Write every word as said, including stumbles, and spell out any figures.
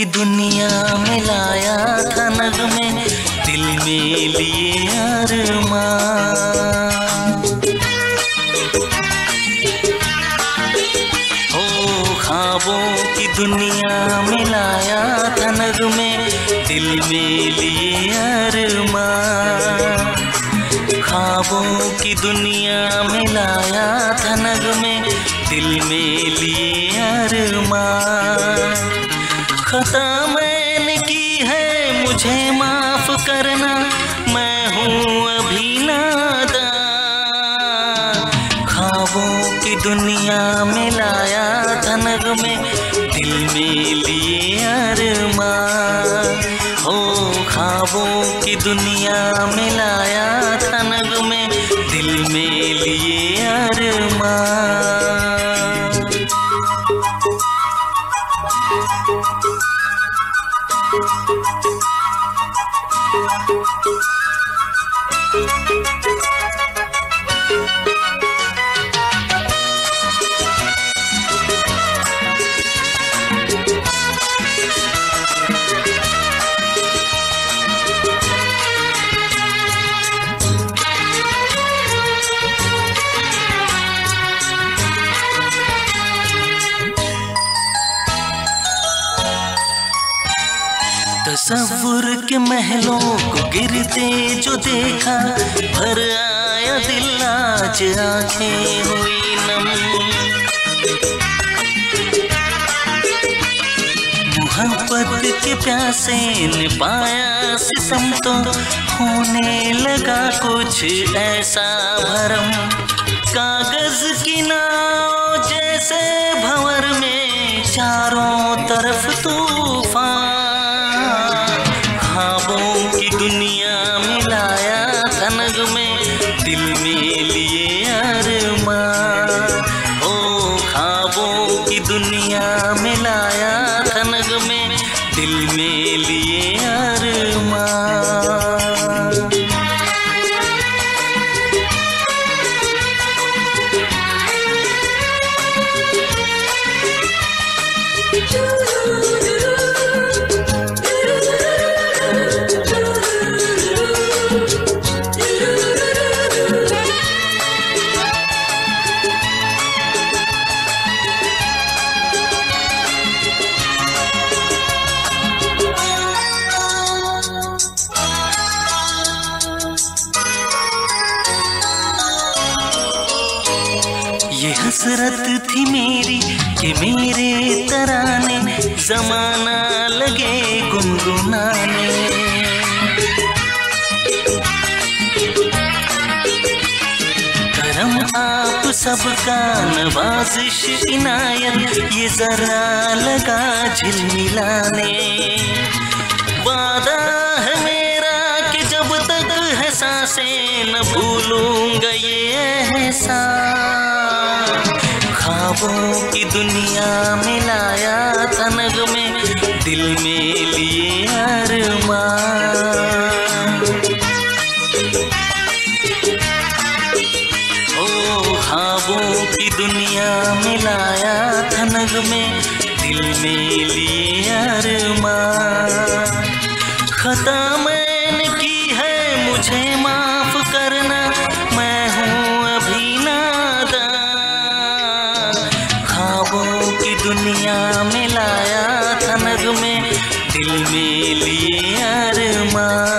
की दुनिया में लाया था नगमे, दिल में लिए अरमान। ओ ख्वाबों की दुनिया में लाया था नगमे, दिल में लिए अरमान। ख्वाबों की दुनिया में लाया था नगमे, दिल में लिए अरमान। खता मैंने की है मुझे माफ करना, मैं हूँ अभी नादान। ख्वाबों की दुनिया में लाया था नगमे, दिल में लिए अरमान। हो ख्वाबों की दुनिया में लाया था नगमे, दिल में लिए अरमान। तसव्वुर के महलों को गिरते जो देखा, भर आया दिल आज आंखें हुई नम। मोहब्बत के प्यासे ने पाया सितम, तो होने लगा कुछ ऐसा भरम। कागज की नाव जैसे भंवर में चारों तरफ तूफान। ख्वाबों की दुनिया में लाया था नगमे, दिल में लिए अरमान। ओ ख्वाबों की दुनिया में लाया था नगमे, दिल में लिए अरमान। ये हसरत थी मेरी कि मेरे तराने ज़माना लगे गुनगुनाने। करम आप सबका नवाजिश इनायत, ये ज़रा लगा झिलमिलाने। वादा है मेरा कि जब तक है सांसें न भूलूंगा ये एहसास। ख्वाबों की दुनिया में लाया था नगमे, दिल में लिए अरमान। ओ ख्वाबों की दुनिया में लाया था नगमे, दिल में लिए अरमान। खता मैंने की है मुझे माफ करना, मैं हूँ अभी नादान। ख्वाबों की दुनिया में लाया था नगमे, दिल में लिए अरमान।